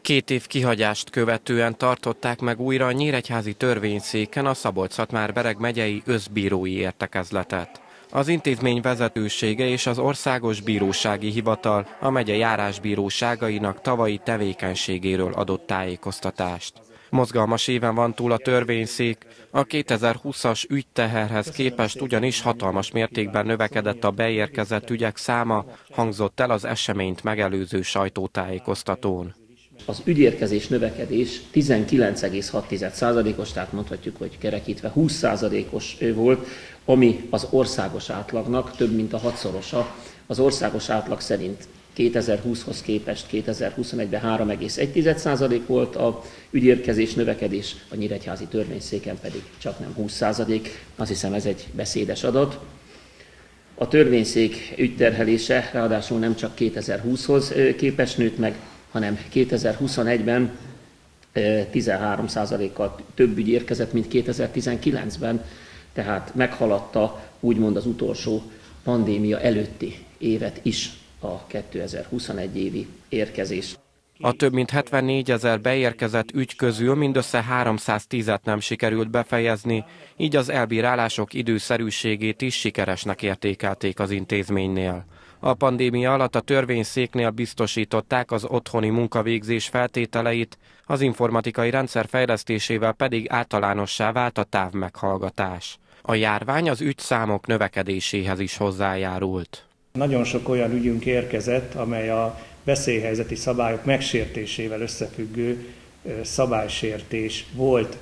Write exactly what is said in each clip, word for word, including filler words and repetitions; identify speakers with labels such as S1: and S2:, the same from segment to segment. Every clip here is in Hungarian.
S1: Két év kihagyást követően tartották meg újra a nyíregyházi törvényszéken a Szabolcs-Szatmár-Bereg megyei összbírói értekezletet. Az intézmény vezetősége és az Országos Bírósági Hivatal a megye járásbíróságainak tavalyi tevékenységéről adott tájékoztatást. Mozgalmas éven van túl a törvényszék, a kétezer-húszas ügyteherhez képest ugyanis hatalmas mértékben növekedett a beérkezett ügyek száma, hangzott el az eseményt megelőző sajtótájékoztatón.
S2: Az ügyérkezés növekedés tizenkilenc egész hat százalékos, tehát mondhatjuk, hogy kerekítve húsz százalékos volt, ami az országos átlagnak több mint a hatszorosa. Az országos átlag szerint kétezer-húszhoz képest kétezer-huszonegyben három egész egy százalék volt a ügyérkezés növekedés, a nyíregyházi törvényszéken pedig csak nem húsz százalék. Azt hiszem, ez egy beszédes adat. A törvényszék ügyterhelése ráadásul nem csak kétezer-húszhoz képest nőtt meg, hanem kétezer-huszonegyben tizenhárom százalékkal több ügy érkezett, mint kétezer-tizenkilencben, tehát meghaladta úgymond az utolsó pandémia előtti évet is a kétezer-huszonegy évi érkezés.
S1: A több mint hetvennégyezer beérkezett ügy közül mindössze háromszáztízet nem sikerült befejezni, így az elbírálások időszerűségét is sikeresnek értékelték az intézménynél. A pandémia alatt a törvényszéknél biztosították az otthoni munkavégzés feltételeit, az informatikai rendszer fejlesztésével pedig általánossá vált a távmeghallgatás. A járvány az ügyszámok növekedéséhez is hozzájárult.
S3: Nagyon sok olyan ügyünk érkezett, amely a veszélyhelyzeti szabályok megsértésével összefüggő szabálysértés volt.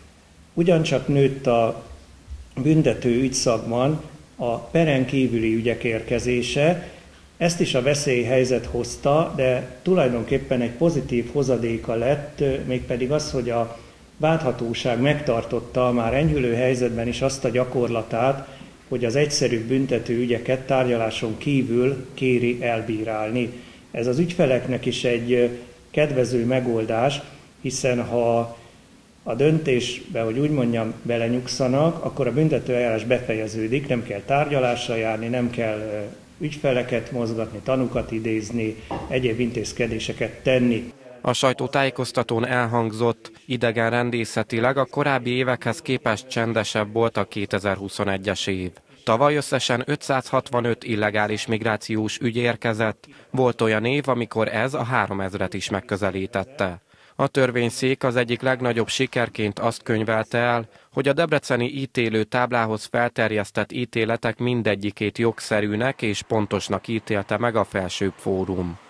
S3: Ugyancsak nőtt a büntető ügyszakban a peren kívüli ügyek érkezése, ezt is a veszélyhelyzet hozta, de tulajdonképpen egy pozitív hozadéka lett, mégpedig az, hogy a válthatóság megtartotta már enyhülő helyzetben is azt a gyakorlatát, hogy az egyszerű büntető ügyeket tárgyaláson kívül kéri elbírálni. Ez az ügyfeleknek is egy kedvező megoldás, hiszen ha a döntésbe, hogy úgy mondjam, belenyugszanak, akkor a büntetőeljárás befejeződik, nem kell tárgyalásra járni, nem kell ügyfeleket mozgatni, tanúkat idézni, egyéb intézkedéseket tenni.
S1: A sajtótájékoztatón elhangzott, idegenrendészetileg a korábbi évekhez képest csendesebb volt a kétezer-huszonegyes év. Tavaly összesen ötszázhatvanöt illegális migrációs ügy érkezett, volt olyan év, amikor ez a háromezret is megközelítette. A törvényszék az egyik legnagyobb sikerként azt könyvelte el, hogy a debreceni ítélő táblához felterjesztett ítéletek mindegyikét jogszerűnek és pontosnak ítélte meg a felsőbb fórum.